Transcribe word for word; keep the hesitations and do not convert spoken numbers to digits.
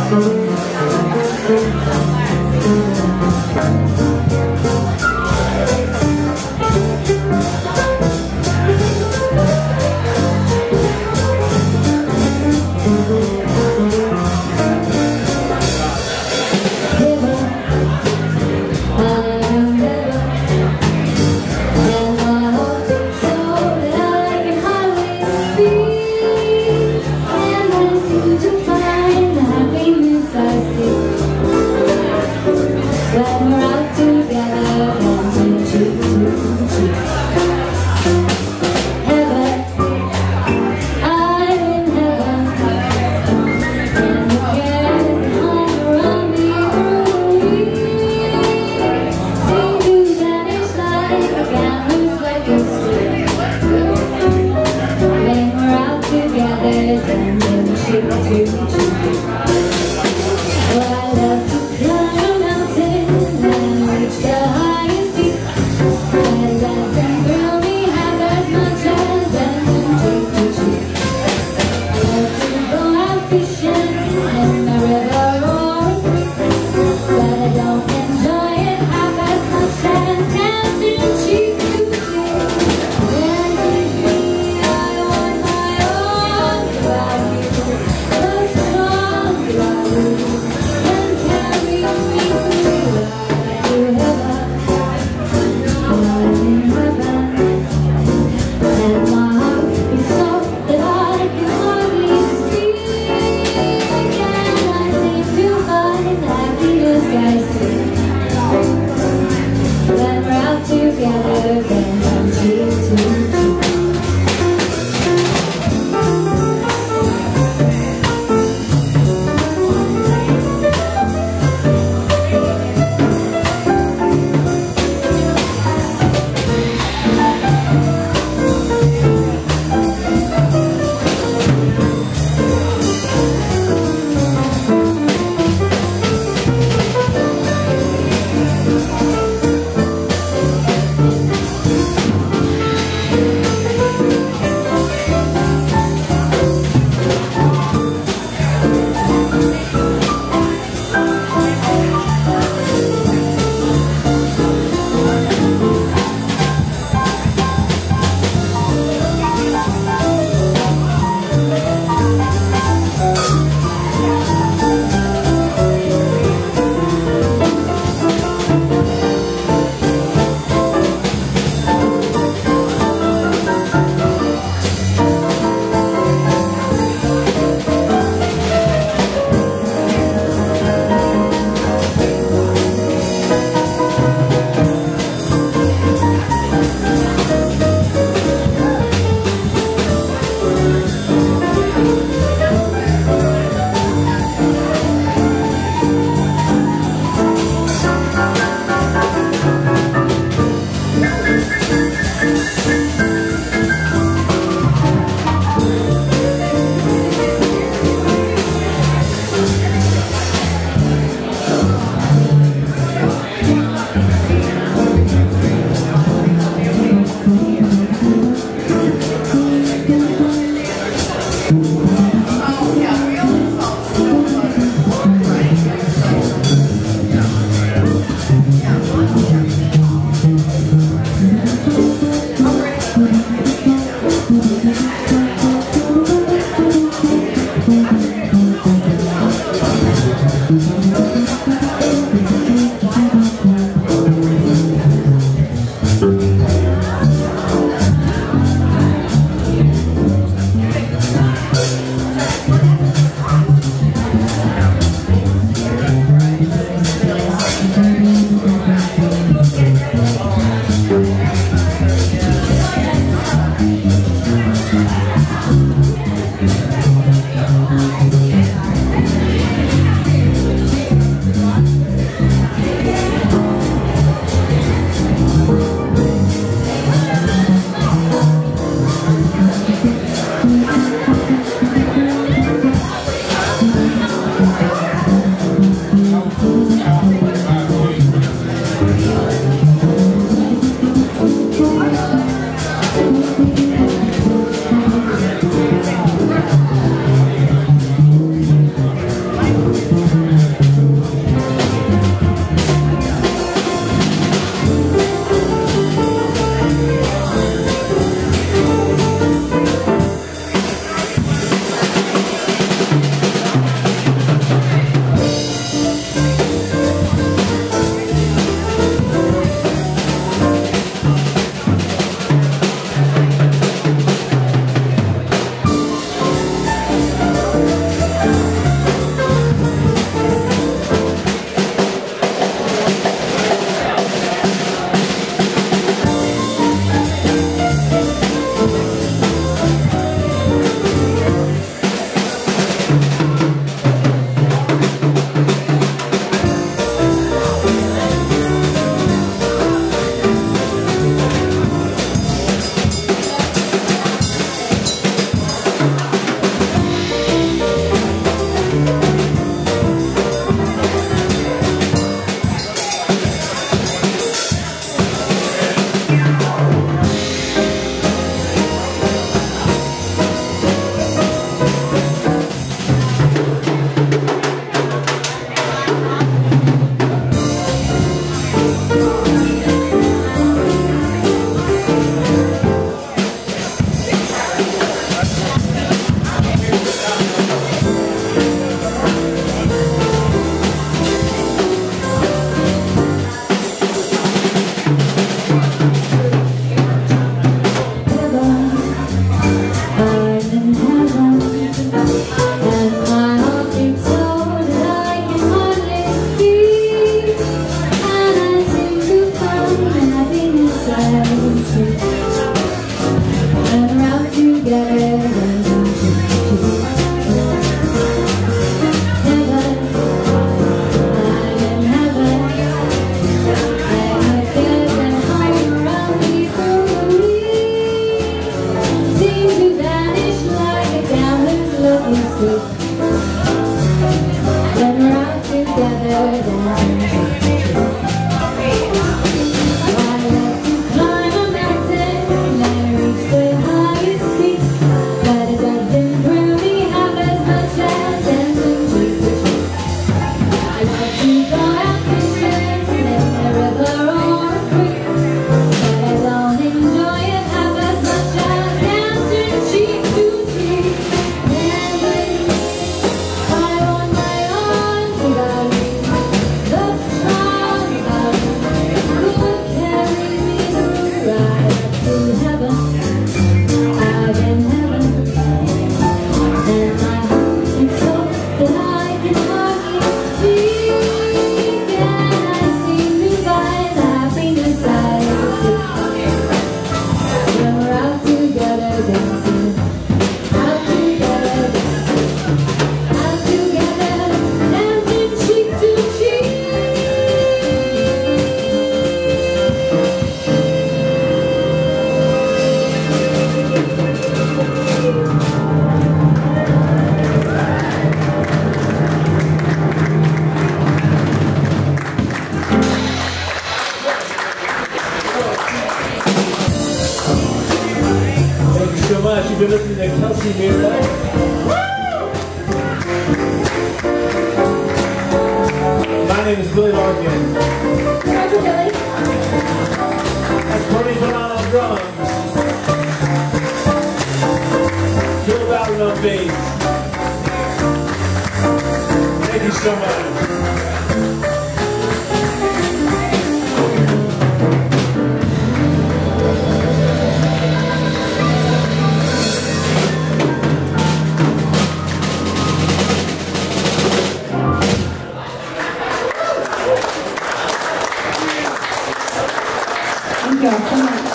To find happiness. street. Then we're out together dancing cheek to cheek. I love to climb a mountain and reach the highest peak, but it doesn't thrill me half as much as dancing cheek to cheek. I love to go out fishing in a river or a creek, but I don't enjoy it half as much as dancing cheek to cheek. Dancing, I want my arms about you, the strong love could carry me through right up to heaven. I've been heaven, and my heart is so that I can hardly speak, and I seem to find happiness I seek. When we're out together dancing, out together dancing, out together dancing cheek to cheek. Thank you so much. You've been listening to Kelsey Mira. My name is Billy Larkin. Hi, Billy. That's Tony put on on drums. Bill Bowden on bass. Thank you so much. Thank you all so much.